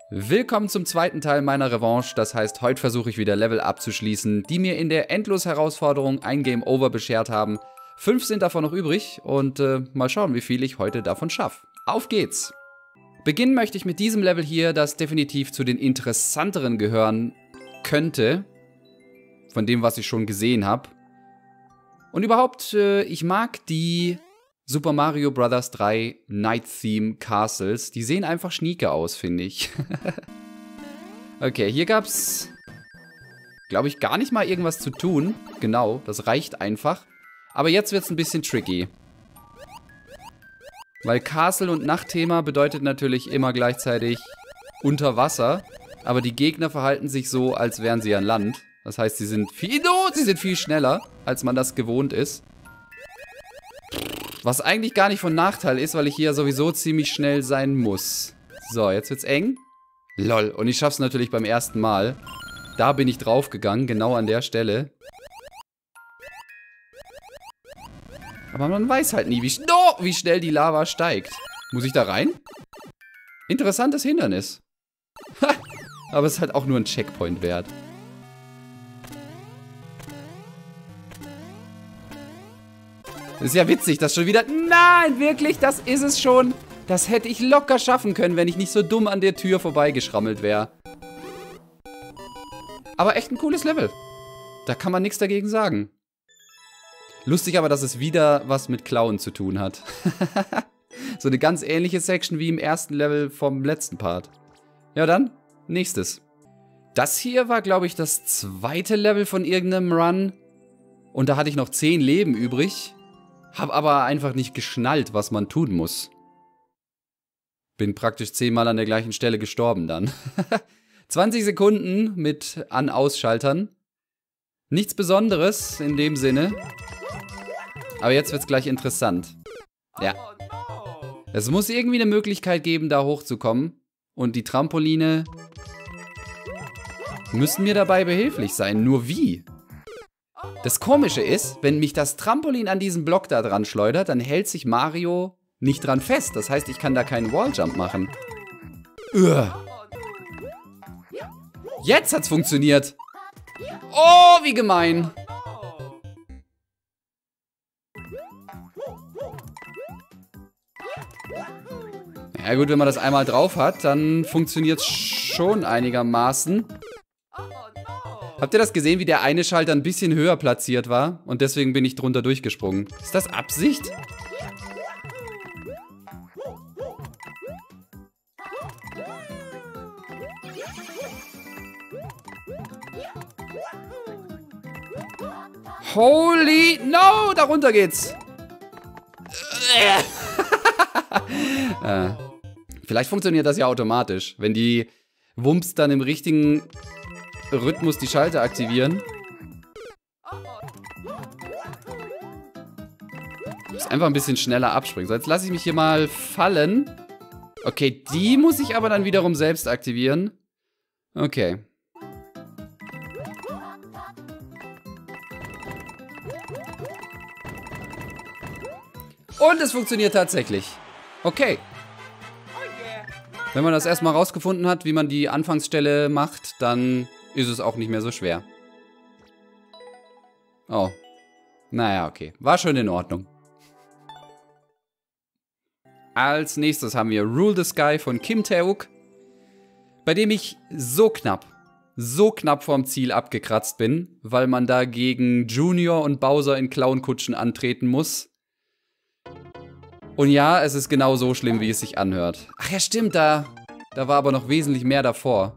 Willkommen zum zweiten Teil meiner Revanche, das heißt, heute versuche ich wieder Level abzuschließen, die mir in der Endlos-Herausforderung ein Game Over beschert haben. 5 sind davon noch übrig und mal schauen, wie viel ich heute davon schaffe. Auf geht's! Beginnen möchte ich mit diesem Level hier, das definitiv zu den interessanteren gehören könnte, von dem, was ich schon gesehen habe. Und überhaupt, ich mag die Super Mario Bros. 3 Night Theme Castles. Die sehen einfach schnieke aus, finde ich. Okay, hier gab's, glaube ich, gar nicht mal irgendwas zu tun. Genau, das reicht einfach. Aber jetzt wird's ein bisschen tricky. Weil Castle und Nachtthema bedeutet natürlich immer gleichzeitig unter Wasser. Aber die Gegner verhalten sich so, als wären sie an Land. Das heißt, sie sind viel schneller, als man das gewohnt ist. Was eigentlich gar nicht von Nachteil ist, weil ich hier sowieso ziemlich schnell sein muss. So, jetzt wird's eng. Lol, und ich schaff's natürlich beim ersten Mal. Da bin ich draufgegangen, genau an der Stelle. Aber man weiß halt nie, wie schnell die Lava steigt. Muss ich da rein? Interessantes Hindernis. Ha, aber es ist halt auch nur ein Checkpoint wert. Das ist ja witzig, dass schon wieder... Nein, wirklich, das ist es schon. Das hätte ich locker schaffen können, wenn ich nicht so dumm an der Tür vorbeigeschrammelt wäre. Aber echt ein cooles Level. Da kann man nichts dagegen sagen. Lustig aber, dass es wieder was mit Klauen zu tun hat. So eine ganz ähnliche Section wie im ersten Level vom letzten Part. Ja dann, nächstes. Das hier war, glaube ich, das zweite Level von irgendeinem Run. Und da hatte ich noch 10 Leben übrig. Hab aber einfach nicht geschnallt, was man tun muss. Bin praktisch 10-mal an der gleichen Stelle gestorben dann. 20 Sekunden mit An-Ausschaltern. Nichts Besonderes in dem Sinne. Aber jetzt wird's gleich interessant. Ja. Es muss irgendwie eine Möglichkeit geben, da hochzukommen. Und die Trampoline müssen mir dabei behilflich sein. Nur wie? Das Komische ist, wenn mich das Trampolin an diesen Block da dran schleudert, dann hält sich Mario nicht dran fest. Das heißt, ich kann da keinen Walljump machen. Jetzt hat's funktioniert. Oh, wie gemein. Ja gut, wenn man das einmal drauf hat, dann funktioniert's schon einigermaßen. Habt ihr das gesehen, wie der eine Schalter ein bisschen höher platziert war? Und deswegen bin ich drunter durchgesprungen. Ist das Absicht? Holy... No! Darunter geht's! Vielleicht funktioniert das ja automatisch. Wenn die Wumps dann im richtigen Rhythmus die Schalter aktivieren. Ich muss einfach ein bisschen schneller abspringen. So, jetzt lasse ich mich hier mal fallen. Okay, die muss ich aber dann wiederum selbst aktivieren. Okay. Und es funktioniert tatsächlich. Okay. Wenn man das erstmal rausgefunden hat, wie man die Anfangsstelle macht, dann ist es auch nicht mehr so schwer. Oh. Naja, okay. War schon in Ordnung. Als nächstes haben wir Rule the Sky von Kim Tae-wook, bei dem ich so knapp vorm Ziel abgekratzt bin, weil man da gegen Junior und Bowser in Clownkutschen antreten muss. Und ja, es ist genau so schlimm, wie es sich anhört. Ach ja, stimmt, da war aber noch wesentlich mehr davor.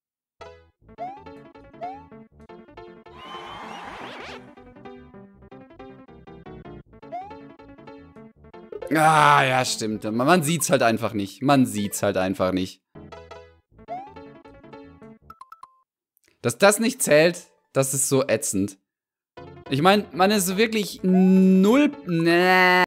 Ah, ja, stimmt. Man sieht's halt einfach nicht. Dass das nicht zählt, das ist so ätzend. Ich meine, man ist wirklich null... Nee.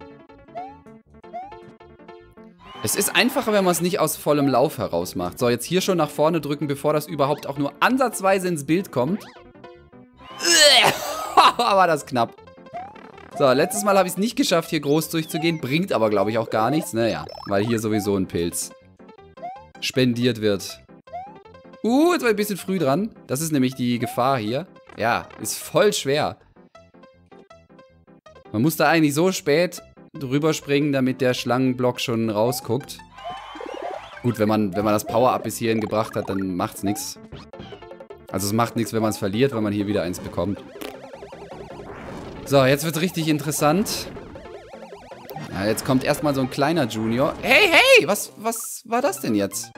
Es ist einfacher, wenn man es nicht aus vollem Lauf heraus macht. So, jetzt hier schon nach vorne drücken, bevor das überhaupt auch nur ansatzweise ins Bild kommt. War das knapp. So, letztes Mal habe ich es nicht geschafft, hier groß durchzugehen. Bringt aber, glaube ich, auch gar nichts. Naja, weil hier sowieso ein Pilz. spendiert wird. Jetzt war ich ein bisschen früh dran. Das ist nämlich die Gefahr hier. Ja, ist voll schwer. Man muss da eigentlich so spät drüber springen, damit der Schlangenblock schon rausguckt. Gut, wenn man das Power-Up bis hierhin gebracht hat, dann macht's nichts. Also es macht nichts, wenn man es verliert, wenn man hier wieder eins bekommt. So, jetzt wird's richtig interessant. Ja, jetzt kommt erstmal so ein kleiner Junior. Hey, hey! Was war das denn jetzt?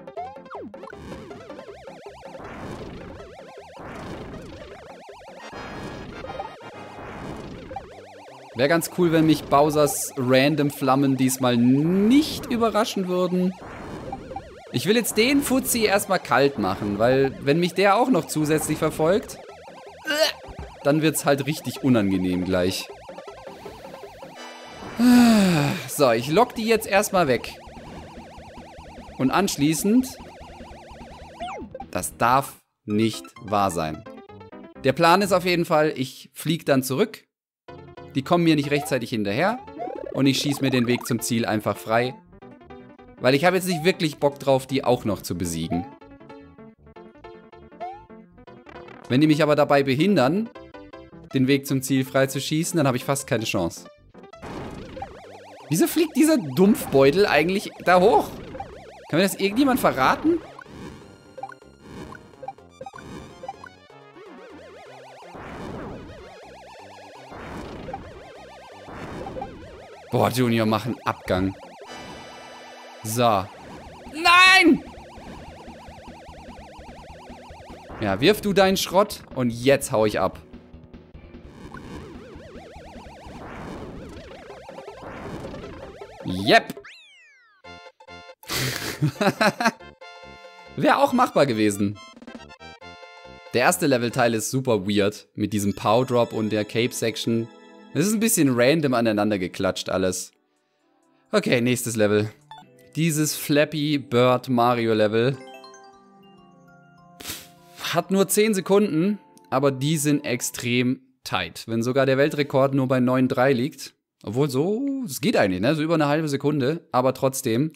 Wäre ganz cool, wenn mich Bowsers random Flammen diesmal nicht überraschen würden. Ich will jetzt den Fuzzi erstmal kalt machen, weil wenn mich der auch noch zusätzlich verfolgt, dann wird es halt richtig unangenehm gleich. So, ich lock die jetzt erstmal weg. Und anschließend, das darf nicht wahr sein. Der Plan ist auf jeden Fall, ich fliege dann zurück. Die kommen mir nicht rechtzeitig hinterher. Und ich schieße mir den Weg zum Ziel einfach frei. Weil ich habe jetzt nicht wirklich Bock drauf, die auch noch zu besiegen. Wenn die mich aber dabei behindern, den Weg zum Ziel frei zu schießen, dann habe ich fast keine Chance. Wieso fliegt dieser Dumpfbeutel eigentlich da hoch? Kann mir das irgendjemand verraten? Boah, Junior, mach einen Abgang. So. Nein! Ja, wirf du deinen Schrott und jetzt hau ich ab. Yep. Wäre auch machbar gewesen. Der erste Levelteil ist super weird. Mit diesem Pow Drop und der Cape Section. Es ist ein bisschen random aneinander geklatscht alles. Okay, nächstes Level. Dieses Flappy Bird Mario Level hat nur 10 Sekunden, aber die sind extrem tight. Wenn sogar der Weltrekord nur bei 9,3 liegt. Obwohl so, es geht eigentlich, ne? So über eine halbe Sekunde, aber trotzdem.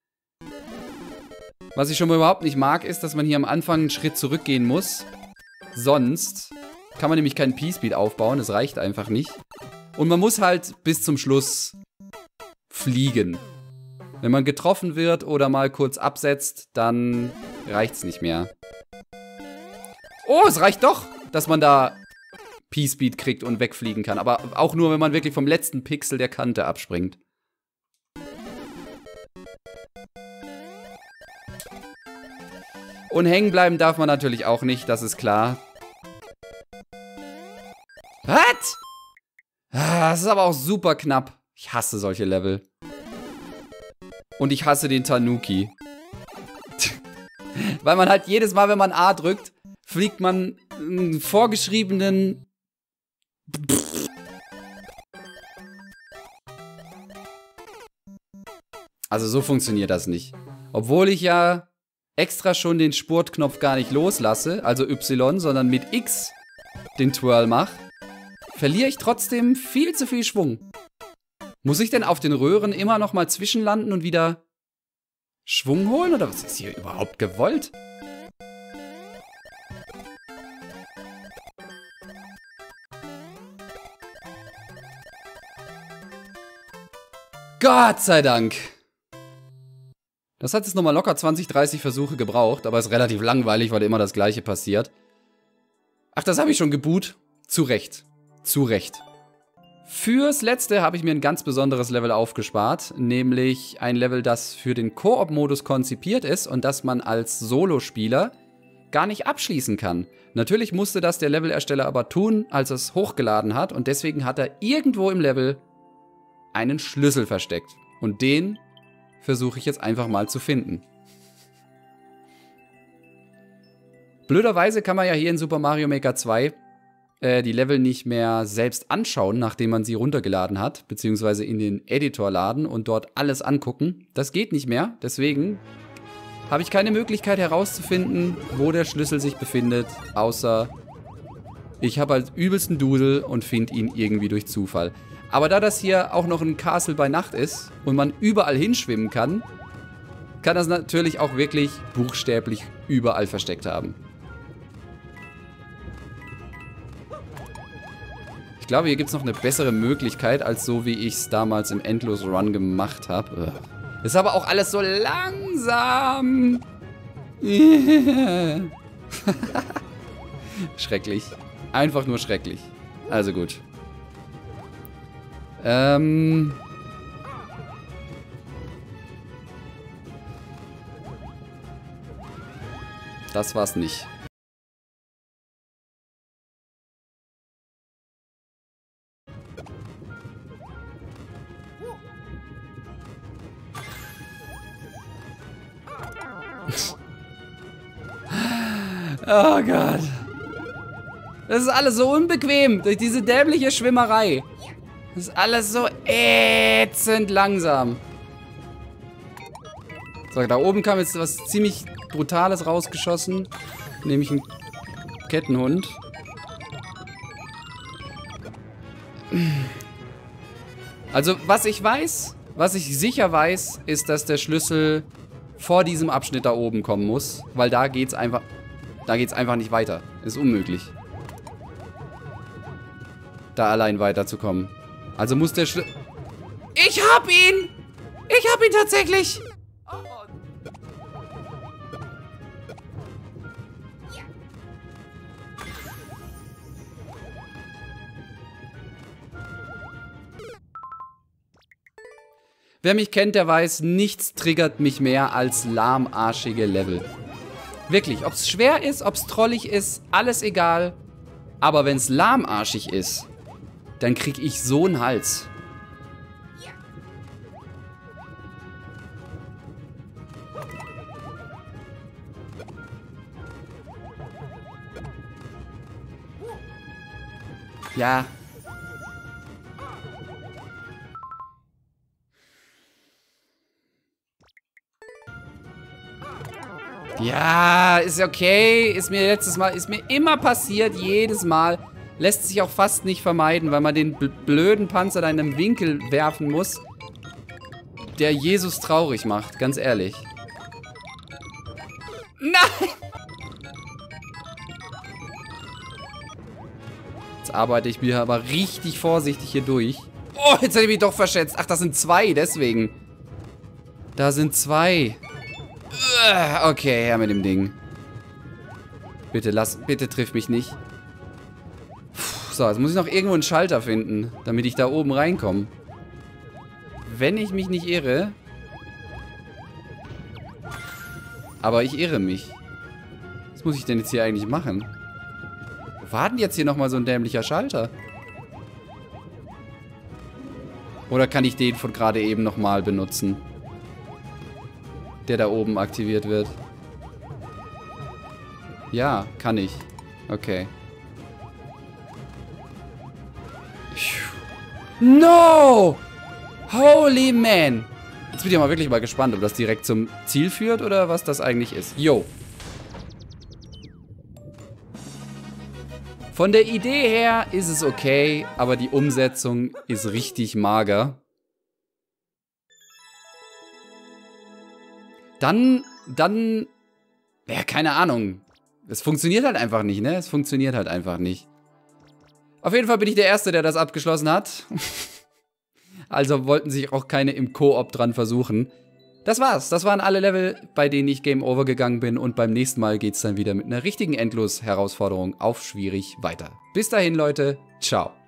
Was ich schon mal überhaupt nicht mag, ist, dass man hier am Anfang einen Schritt zurückgehen muss. Sonst kann man nämlich keinen P-Speed aufbauen, das reicht einfach nicht. Und man muss halt bis zum Schluss fliegen. Wenn man getroffen wird oder mal kurz absetzt, dann reicht's nicht mehr. Oh, es reicht doch, dass man da P-Speed kriegt und wegfliegen kann. Aber auch nur, wenn man wirklich vom letzten Pixel der Kante abspringt. Und hängen bleiben darf man natürlich auch nicht, das ist klar. Was? Das ist aber auch super knapp. Ich hasse solche Level. Und ich hasse den Tanuki. Weil man halt jedes Mal, wenn man A drückt, fliegt man einen vorgeschriebenen... Also so funktioniert das nicht. Obwohl ich ja extra schon den Spurtknopf gar nicht loslasse, also Y, sondern mit X den Twirl mache, verliere ich trotzdem viel zu viel Schwung. Muss ich denn auf den Röhren immer noch mal zwischenlanden und wieder Schwung holen? Oder was ist hier überhaupt gewollt? Gott sei Dank. Das hat jetzt nochmal locker 20, 30 Versuche gebraucht, aber ist relativ langweilig, weil immer das Gleiche passiert. Ach, das habe ich schon geboot. Zu Recht. Zu Recht. Fürs Letzte habe ich mir ein ganz besonderes Level aufgespart, nämlich ein Level, das für den Koop-Modus konzipiert ist und das man als Solospieler gar nicht abschließen kann. Natürlich musste das der Levelersteller aber tun, als er es hochgeladen hat, und deswegen hat er irgendwo im Level einen Schlüssel versteckt. Und den versuche ich jetzt einfach mal zu finden. Blöderweise kann man ja hier in Super Mario Maker 2 die Level nicht mehr selbst anschauen, nachdem man sie runtergeladen hat, beziehungsweise in den Editor laden und dort alles angucken. Das geht nicht mehr, deswegen habe ich keine Möglichkeit herauszufinden, wo der Schlüssel sich befindet, außer ich habe halt übelsten Dudel und finde ihn irgendwie durch Zufall. Aber da das hier auch noch ein Castle bei Nacht ist und man überall hinschwimmen kann, kann das natürlich auch wirklich buchstäblich überall versteckt haben. Ich glaube, hier gibt es noch eine bessere Möglichkeit, als so, wie ich es damals im Endlos-Run gemacht habe. Ist aber auch alles so langsam. Schrecklich. Einfach nur schrecklich. Also gut. Das war's nicht. Oh Gott. Das ist alles so unbequem durch diese dämliche Schwimmerei. Das ist alles so ätzend langsam. So, da oben kam jetzt was ziemlich Brutales rausgeschossen. Nämlich ein Kettenhund. Also, was ich weiß, was ich sicher weiß, ist, dass der Schlüssel vor diesem Abschnitt da oben kommen muss. Weil da geht's einfach nicht weiter. Ist unmöglich. Da allein weiterzukommen. Also muss der Schlüssel... Ich hab ihn! Ich hab ihn tatsächlich! Wer mich kennt, der weiß, nichts triggert mich mehr als lahmarschige Level. Wirklich, ob es schwer ist, ob es trollig ist, alles egal. Aber wenn es lahmarschig ist, dann krieg ich so einen Hals. Ja. Ja, ist okay. Ist mir letztes Mal, ist mir immer passiert, jedes Mal. Lässt sich auch fast nicht vermeiden, weil man den blöden Panzer da in einem Winkel werfen muss, der Jesus traurig macht, ganz ehrlich. Nein! Jetzt arbeite ich mir aber richtig vorsichtig hier durch. Oh, jetzt hätte ich mich doch verschätzt. Ach, das sind zwei, deswegen. Da sind zwei. Okay, her mit dem Ding. Bitte triff mich nicht. So, jetzt muss ich noch irgendwo einen Schalter finden, damit ich da oben reinkomme. Wenn ich mich nicht irre. Aber ich irre mich. Was muss ich denn jetzt hier eigentlich machen? Wo war denn jetzt hier nochmal so ein dämlicher Schalter? Oder kann ich den von gerade eben nochmal benutzen? Der da oben aktiviert wird. Ja, kann ich. Okay. No! Holy man! Jetzt bin ich mal wirklich mal gespannt, ob das direkt zum Ziel führt oder was das eigentlich ist. Yo. Von der Idee her ist es okay, aber die Umsetzung ist richtig mager. Dann, ja, keine Ahnung. Es funktioniert halt einfach nicht, ne? Es funktioniert halt einfach nicht. Auf jeden Fall bin ich der Erste, der das abgeschlossen hat. Also wollten sich auch keine im Koop dran versuchen. Das war's. Das waren alle Level, bei denen ich Game Over gegangen bin. Und beim nächsten Mal geht's dann wieder mit einer richtigen Endlos-Herausforderung auf schwierig weiter. Bis dahin, Leute. Ciao.